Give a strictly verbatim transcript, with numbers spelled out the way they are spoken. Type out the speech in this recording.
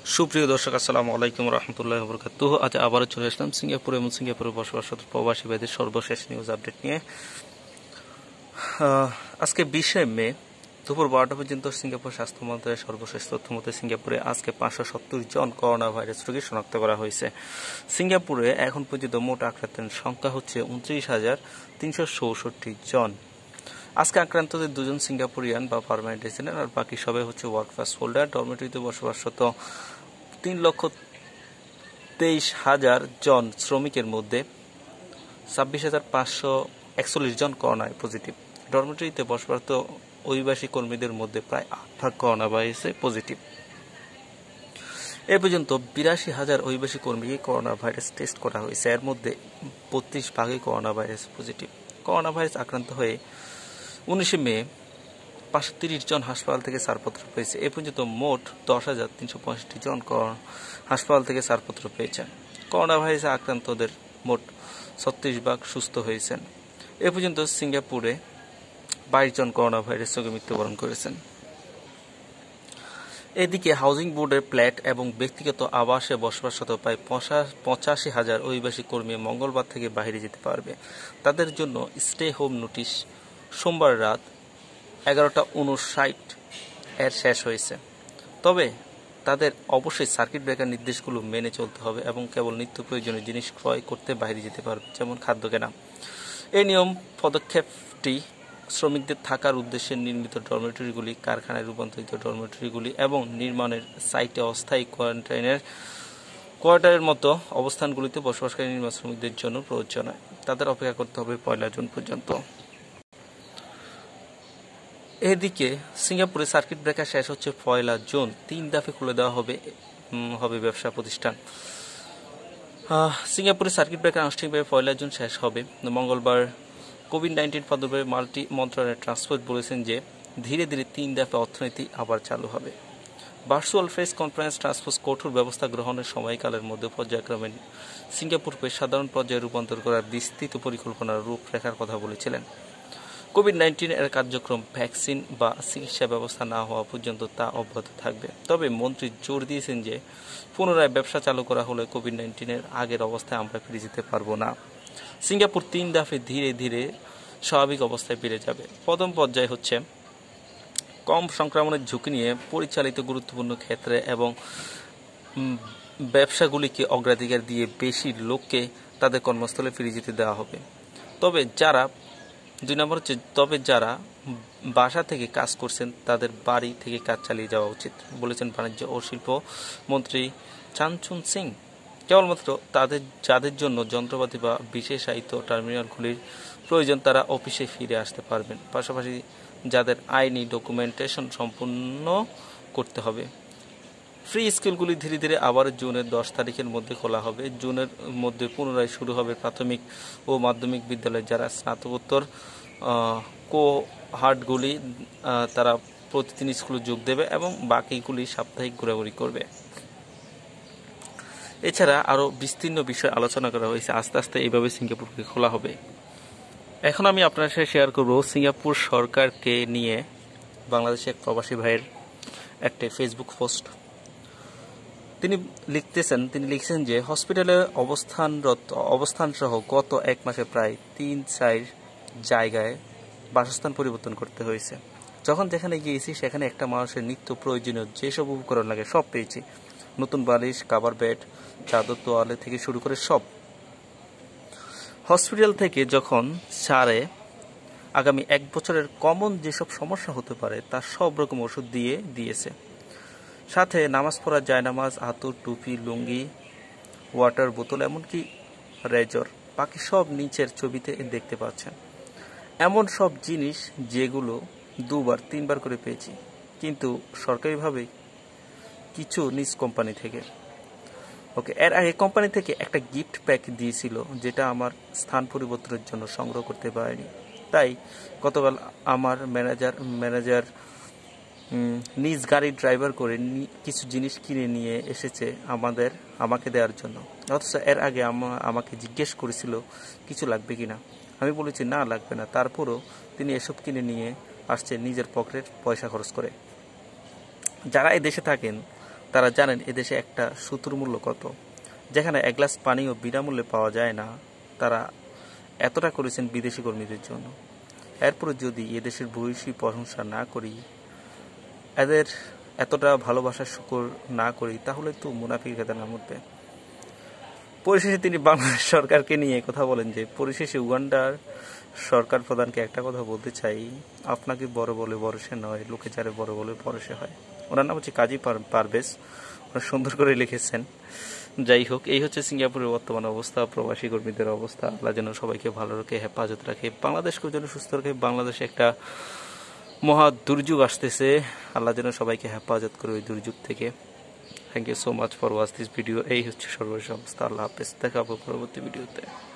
সুপ্রিয় দর্শক, আসসালামু আলাইকুম রহমতুল্লাহ বরকাতুহ। আজ আবারও চলে আসলাম সিঙ্গাপুর এবং সিঙ্গাপুরে বসবাসরত প্রবাসী ভাইদের সর্বশেষ নিউজ আপডেট নিয়ে। আজকে বিশে মে দুপুর বারোটা পর্যন্ত সিঙ্গাপুর স্বাস্থ্য মন্ত্রণালয়ের সর্বশেষ তথ্য মতে সিঙ্গাপুরে আজকে পাঁচশো সত্তর জন করোনা ভাইরাস রোগী শনাক্ত করা হয়েছে। সিঙ্গাপুরে এখন পর্যন্ত মোট আক্রান্তের সংখ্যা হচ্ছে উনত্রিশ হাজার তিনশো চৌষট্টি জন। আজকে আক্রান্তদের দুজন সিঙ্গাপুরিয়ান বা পার্মানেন্ট রেসিডেন্ট, আর বাকি সবাই হচ্ছে ওয়ার্ক পাস হোল্ডার। ডরমেটরিতে বসবাসরত তিন লক্ষ তেইশ হাজার জন শ্রমিকের মধ্যে ছাব্বিশ হাজার পাঁচশো একচল্লিশ জন করোনায় পজিটিভ। ডরমেটরিতে বসবাসরত অভিবাসী কর্মীদের মধ্যে প্রায় আট ভাগ করোনা ভাইরাসে পজিটিভ। এ পর্যন্ত বিরাশি হাজার অভিবাসী কর্মীকে করোনা ভাইরাস টেস্ট করা হয়েছে। এর মধ্যে বত্রিশ ভাগে corona virus positive. Corona virus আক্রান্ত হয়ে উনিশে মে পাঁচশো তিরিশ জন হাসপাতাল থেকে ছাড়পত্র পেয়েছে। এ পর্যন্ত মোট দশ হাজার তিনশো পঁয়ষট্টি জন হাসপাতাল থেকে ছাড়পত্র পেয়েছেন। করোনা ভাইরাসে আক্রান্তদের মোট ছত্রিশ ভাগ সুস্থ হয়েছেন। এ পর্যন্ত সিঙ্গাপুরে বাইশ জন করোনা ভাইরাস রোগে মৃত্যুবরণ করেছেন। এদিকে হাউজিং বোর্ডের ফ্ল্যাট এবং ব্যক্তিগত আবাসে বসবাসরত প্রায় পঁচাশি হাজার অভিবাসী কর্মী মঙ্গলবার থেকে বাইরে যেতে পারবে। তাদের জন্য স্টে হোম নোটিশ সোমবার রাত এগারোটা উনষাট এর শেষ হয়েছে। তবে তাদের অবশ্যই সার্কিট ব্রেকার নির্দেশগুলো মেনে চলতে হবে এবং কেবল নিত্য প্রয়োজনীয় জিনিস ক্রয় করতে বাইরে যেতে পারবে, যেমন খাদ্য কেনা। এই নিয়ম পদক্ষেপটি শ্রমিকদের থাকার উদ্দেশ্যে নির্মিত ডরমেটরিগুলি, কারখানায় রূপান্তরিত ডরমেটরিগুলি এবং নির্মাণের সাইটে অস্থায়ী কোয়ারেন্টাইনের কোয়ার্টারের মতো অবস্থানগুলিতে বসবাসকারী নির্মাণ শ্রমিকদের জন্য প্রযোজ্য নয়। তাদের অপেক্ষা করতে হবে পয়লা জুন পর্যন্ত। এদিকে সিঙ্গাপুরে সার্কিট ব্রেকার শেষ হচ্ছে পয়লা জুন। তিন দফে খুলে দেওয়া হবে হবে ব্যবসা প্রতিষ্ঠান। সিঙ্গাপুরে সার্কিট ব্রেকার আনুষ্ঠানিকভাবে পয়লা জুন শেষ হবে। মঙ্গলবার কোভিড নাইন্টিন প্রাদুর্ভাবে মাল্টি মন্ত্রণালয়ের ট্রান্সপোর্ট বলেছেন যে ধীরে ধীরে তিন দফে অর্থনীতি আবার চালু হবে। ভার্চুয়াল প্রেস কনফারেন্স ট্রান্সপোর্ট কঠোর ব্যবস্থা গ্রহণের সময়কালের মধ্যে পর্যায়ক্রমে সিঙ্গাপুরকে সাধারণ পর্যায়ে রূপান্তর করার বিস্তৃত পরিকল্পনার রূপরেখার কথা বলেছিলেন। কোভিড নাইন্টিন এর কার্যক্রম ভ্যাকসিন বা চিকিৎসা ব্যবস্থা না হওয়া পর্যন্ত তা অব্যাহত থাকবে। তবে মন্ত্রী জোর দিয়েছেন যে পুনরায় ব্যবসা চালু করা হলে কোভিড নাইন্টিনের আগের অবস্থায় আমরা ফিরে যেতে পারবো না। সিঙ্গাপুর তিন দফে ধীরে ধীরে স্বাভাবিক অবস্থায় ফিরে যাবে। প্রথম পর্যায় হচ্ছে কম সংক্রমণের ঝুঁকি নিয়ে পরিচালিত গুরুত্বপূর্ণ ক্ষেত্রে এবং ব্যবসাগুলিকে অগ্রাধিকার দিয়ে বেশি লোককে তাদের কর্মস্থলে ফিরে যেতে দেওয়া হবে। তবে যারা দুই নম্বর হচ্ছে তবে যারা বাসা থেকে কাজ করছেন তাদের বাড়ি থেকে কাজ চালিয়ে যাওয়া উচিত, বলেছেন বাণিজ্য ও শিল্প মন্ত্রী চানচুন সিং। কেবলমাত্র তাদের যাদের জন্য যন্ত্রপাতি বা বিশেষায়িত টার্মিনালগুলির প্রয়োজন তারা অফিসে ফিরে আসতে পারবেন। পাশাপাশি যাদের আইনি ডকুমেন্টেশন সম্পূর্ণ করতে হবে। ফ্রি স্কুলগুলি ধীরে ধীরে আবার জুনের দশ তারিখের মধ্যে খোলা হবে। জুনের মধ্যে পুনরায় শুরু হবে প্রাথমিক ও মাধ্যমিক বিদ্যালয়। যারা স্নাতকোত্তর কোহার্টগুলি তারা প্রতিদিন স্কুলে যোগ দেবে এবং বাকিগুলি সাপ্তাহিক ঘোরাঘুরি করবে। এছাড়া আরও বিস্তীর্ণ বিষয় আলোচনা করা হয়েছে। আস্তে আস্তে এইভাবে সিঙ্গাপুরকে খোলা হবে। এখন আমি আপনার সাথে শেয়ার করব সিঙ্গাপুর সরকারকে নিয়ে বাংলাদেশে এক প্রবাসী ভাইয়ের একটা ফেসবুক পোস্ট। তিনি লিখতেছেন তিনি লিখছেন যে হসপিটালে অবস্থানরত অবস্থানসহ গত এক মাসে প্রায় তিন চার জায়গায় বাসস্থান পরিবর্তন করতে হয়েছে। যখন যেখানে গিয়েছি সেখানে একটা মানুষের নিত্য প্রয়োজনীয় যেসব উপকরণ লাগে সব পেয়েছি। নতুন বালিশ, কাভার বেড, চাদর, তোয়ালে থেকে শুরু করে সব। হসপিটাল থেকে যখন ছাড়ে আগামী এক বছরের কমন যেসব সমস্যা হতে পারে তার সব রকম ওষুধ দিয়ে দিয়েছে। সাথে নামাজ পড়ার জায়নামাজ, আতর, টুপি, লুঙ্গি, ওয়াটার বোতল, এমনকি রেজর, বাকি সব নিচের ছবিতে দেখতে পাচ্ছেন। এমন সব জিনিস যেগুলো দুবার তিনবার করে পেয়েছি, কিন্তু সরকারিভাবে কিছু নিজ কোম্পানি থেকে। ওকে, এর আগে কোম্পানি থেকে একটা গিফট প্যাক দিয়েছিল যেটা আমার স্থান পরিবর্তনের জন্য সংগ্রহ করতে পারিনি। তাই গতকাল আমার ম্যানেজার ম্যানেজার নিজ গাড়ি ড্রাইভার করে কিছু জিনিস কিনে নিয়ে এসেছে আমাদের আমাকে দেওয়ার জন্য। অথচ এর আগে আমাকে জিজ্ঞেস করেছিল কিছু লাগবে কিনা। আমি বলেছি না, লাগবে না। তারপরও তিনি এসব কিনে নিয়ে আসছে নিজের পকেটের পয়সা খরচ করে। যারা এই দেশে থাকেন তারা জানেন এদেশে একটা সুতোর মূল্য কত। যেখানে এক গ্লাস পানিও বিনামূল্যে পাওয়া যায় না, তারা এতটা করেছেন বিদেশি কর্মীদের জন্য। এরপরে যদি এদেশের ভূয়সী প্রশংসা না করি, এদের এতটা ভালোবাসার শুকর না করি, তাহলে তো মুনাফিক খেতে না উঠবে। পরিশেষে তিনি বাংলাদেশ সরকারকে নিয়ে কথা বলেন যে, পরিশেষে উগান্ডার সরকার প্রধানকে একটা কথা বলতে চাই, আপনাকে বড় বলে বরসে নয়, লোকে যারে বড় বলে বরসে হয়। ওনার নাম হচ্ছে কাজী পারভেজ, ওনার সুন্দর করে লিখেছেন। যাই হোক, এই হচ্ছে সিঙ্গাপুরের বর্তমান অবস্থা, প্রবাসী কর্মীদের অবস্থা। আল্লাহ যেন সবাইকে ভালো রাখে, হেফাজত রাখে, বাংলাদেশকে যেন সুস্থ রাখে। বাংলাদেশে একটা মহা দুর্যোগ আসতেছে, আল্লাহ যেন সবাইকে হেফাজত করে ওই দুর্যোগ থেকে। Thank you so much for watch this video. এই হচ্ছে সর্বশেষ অবস্থা। আল্লাহ হাফেজ, দেখা হবে পরবর্তী ভিডিওতে।